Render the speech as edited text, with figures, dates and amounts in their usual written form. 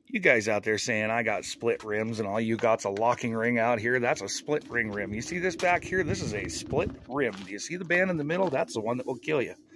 You guys out there saying I got split rims and all you got's a locking ring out here, that's a split ring rim. You see this back here? This is a split rim. Do you see the band in the middle? That's the one that will kill you.